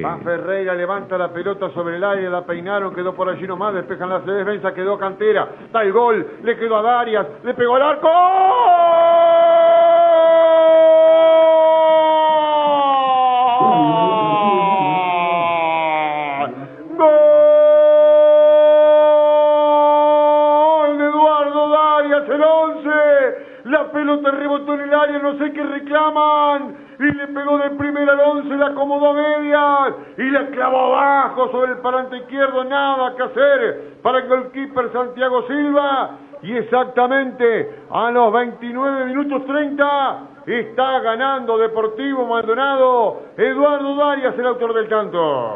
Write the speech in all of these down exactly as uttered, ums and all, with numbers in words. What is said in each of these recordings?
Rodríguez. Va Ferreira, levanta la pelota sobre el aire, la peinaron, quedó por allí nomás, despejan la defensa, quedó Cantera, da el gol, le quedó a Darias, le pegó al arco. La pelota rebotó en el área, no sé qué reclaman, y le pegó de primera al once, la acomodó a medias, y la clavó abajo sobre el parante izquierdo, nada que hacer para el goalkeeper Santiago Silva, y exactamente a los veintinueve minutos treinta, está ganando Deportivo Maldonado, Eduardo Darias, el autor del tanto.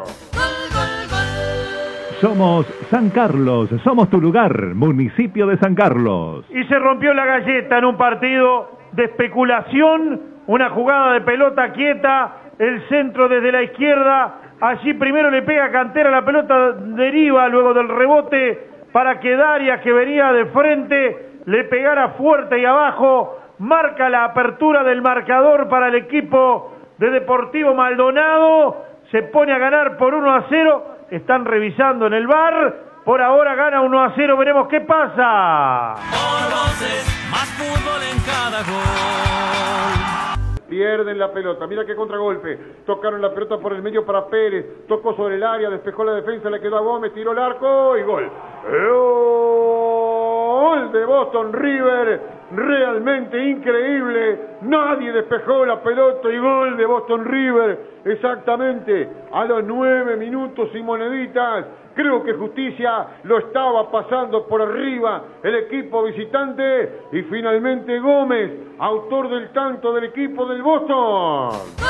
Somos San Carlos, somos tu lugar, municipio de San Carlos. Y se rompió la galleta en un partido de especulación, una jugada de pelota quieta, el centro desde la izquierda, allí primero le pega Cantera, la pelota deriva luego del rebote para que Darias, que venía de frente, le pegara fuerte y abajo, marca la apertura del marcador para el equipo de Deportivo Maldonado, se pone a ganar por uno a cero. Están revisando en el V A R, por ahora gana uno a cero, veremos qué pasa. Más fútbol en cada gol. Pierden la pelota, mira qué contragolpe, tocaron la pelota por el medio para Pérez, tocó sobre el área, despejó la defensa, le quedó a Gómez, tiró el arco y gol. Gol de Boston River, realmente increíble, nadie despejó la pelota y gol de Boston River, exactamente a los nueve minutos y moneditas. Creo que Justicia lo estaba pasando por arriba el equipo visitante y finalmente Gómez, autor del tanto del equipo del Boston.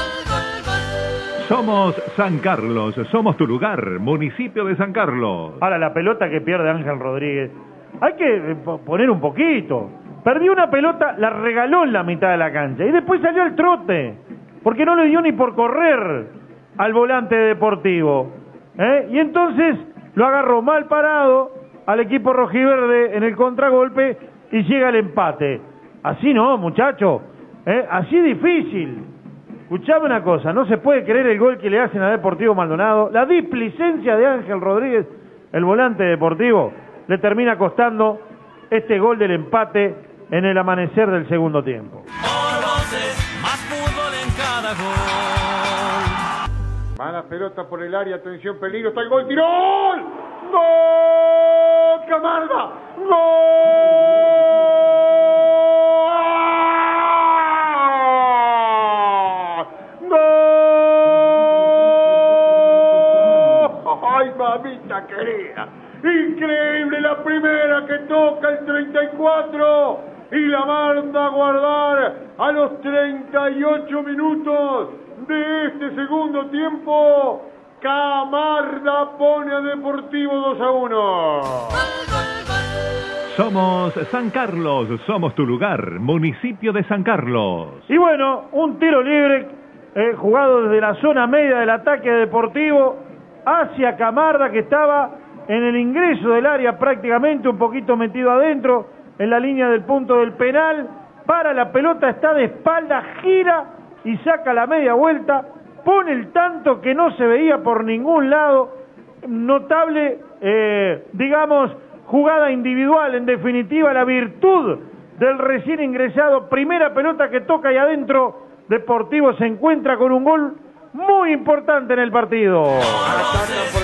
Somos San Carlos, somos tu lugar, municipio de San Carlos. Ahora la pelota que pierde Ángel Rodríguez, hay que poner un poquito. Perdió una pelota, la regaló en la mitad de la cancha y después salió al trote, porque no le dio ni por correr al volante deportivo. ¿Eh? Y entonces lo agarró mal parado al equipo rojiverde en el contragolpe y llega el empate. Así no, muchacho, ¿eh? Así difícil. Escuchame una cosa, no se puede creer el gol que le hacen a Deportivo Maldonado. La displicencia de Ángel Rodríguez, el volante deportivo, le termina costando este gol del empate en el amanecer del segundo tiempo. Más fútbol en cada gol. Va la pelota por el área, atención, peligro, está el gol, tiró. ¡Gol! ¡Gol! ¡Camarda! ¡Gol! ¡Ay, mamita querida! Increíble la primera que toca el treinta y cuatro y la manda a guardar a los treinta y ocho minutos de este segundo tiempo. Camarda pone a Deportivo dos a uno. Somos San Carlos, somos tu lugar, municipio de San Carlos. Y bueno, un tiro libre eh, jugado desde la zona media del ataque deportivo hacia Camarda, que estaba en el ingreso del área prácticamente, un poquito metido adentro, en la línea del punto del penal. Para la pelota, está de espalda, gira y saca la media vuelta, pone el tanto que no se veía por ningún lado. Notable, eh, digamos, jugada individual, en definitiva la virtud del recién ingresado. Primera pelota que toca y adentro Deportivo se encuentra con un gol muy importante en el partido. Ataca